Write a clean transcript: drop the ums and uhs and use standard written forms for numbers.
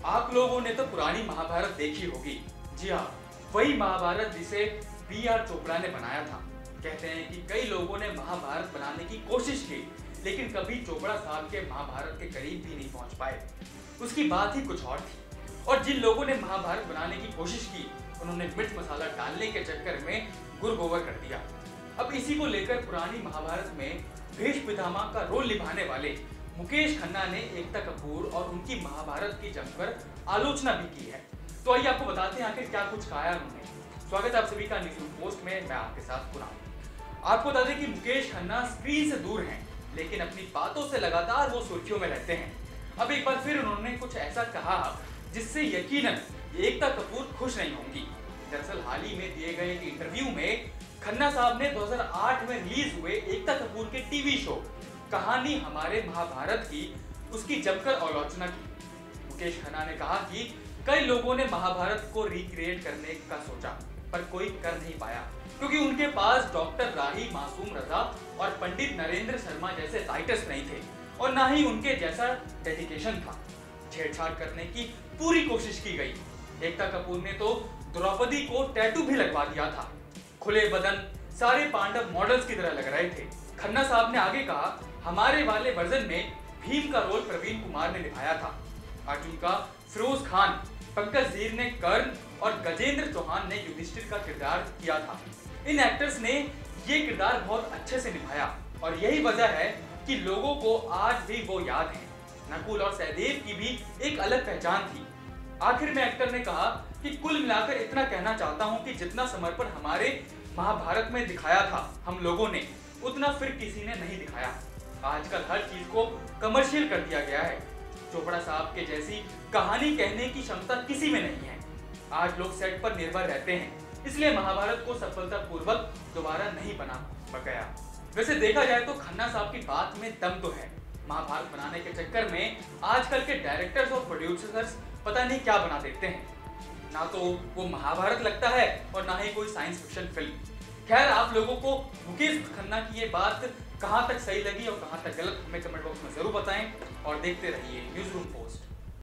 आप लोगों ने तो पुरानी महाभारत देखी होगी। जी हाँ, वही महाभारत जिसे B.R. चोपड़ा ने बनाया था। कहते हैं कि कई लोगों ने महाभारत बनाने की कोशिश की, लेकिन कभी चोपड़ा साहब के महाभारत के करीब भी नहीं पहुंच पाए। उसकी बात ही कुछ और थी। और जिन लोगों ने महाभारत बनाने की कोशिश की, उन्होंने मिर्च मसाला डालने के चक्कर में गुड़ गोबर कर दिया। अब इसी को लेकर पुरानी महाभारत में भीष्म पितामह का रोल निभाने वाले मुकेश खन्ना ने एकता कपूर और उनकी महाभारत की जमकर आलोचना भी की है। तो आइए आपको बताते हैं आखिर क्या कुछ कहा उन्होंने। स्वागत है आप सभी का न्यूज़रूम पोस्ट में, मैं आपके साथ कुणाल। आपको बता दें कि मुकेश खन्ना स्क्रीन से दूर हैं, लेकिन अपनी बातों से लगातार वो सुर्खियों में रहते हैं। अब एक बार फिर उन्होंने कुछ ऐसा कहा जिससे यकीनन एकता कपूर खुश नहीं होंगी। दरअसल हाल ही में दिए गए एक इंटरव्यू में खन्ना साहब ने 2008 में रिलीज हुए एकता कपूर के टीवी शो कहानी हमारे महाभारत की उसकी जमकर आलोचना की। मुकेश खन्ना ने कहा कि कई लोगों ने महाभारत को रिक्रिएट करने का सोचा, पर कोई कर नहीं पाया, क्योंकि उनके पास डॉक्टर राही मासूम रजा और पंडित नरेंद्र शर्मा जैसे राइटर्स नहीं थे, और ना ही उनके जैसा डेडिकेशन था। छेड़छाड़ करने की पूरी कोशिश की गई। एकता कपूर ने तो द्रौपदी को टैटू भी लगवा दिया था। खुले बदन सारे पांडव मॉडल्स की तरह लग रहे थे। खन्ना साहब ने आगे कहा, हमारे वाले वर्जन में भीम का रोल प्रवीण कुमार ने निभाया था, अर्जुन का फिरोज खान, पंकज धीर ने कर्ण और गजेंद्र चौहान ने युधिष्ठिर का किरदार किया था। इन एक्टर्स ने ये किरदार बहुत अच्छे से निभाया और यही वजह है कि लोगों को आज भी वो याद है। नकुल और सहदेव की भी एक अलग पहचान थी। आखिर में एक्टर ने कहा कि कुल मिलाकर इतना कहना चाहता हूं कि जितना समर्पण हमारे महाभारत में दिखाया था हम लोगों ने, उतना फिर किसी ने नहीं दिखाया। आजकल हर चीज को कमर्शियल कर दिया गया है। चोपड़ा साहब के जैसी कहानी कहने की क्षमता किसी में नहीं है। आज लोग सेट पर निर्भर रहते हैं, इसलिए महाभारत को सफलतापूर्वक दोबारा नहीं बना गया। वैसे देखा जाए तो खन्ना साहब की बात में दम तो है। महाभारत बनाने के चक्कर में आजकल के डायरेक्टर्स और प्रोड्यूसर्स पता नहीं क्या बना देते हैं। ना तो वो महाभारत लगता है और ना ही कोई साइंस फिक्शन फिल्म। खैर, आप लोगों को मुकेश खन्ना की ये बात कहां तक सही लगी और कहां तक गलत, हमें कमेंट बॉक्स में जरूर बताएं और देखते रहिए न्यूज़रूम पोस्ट।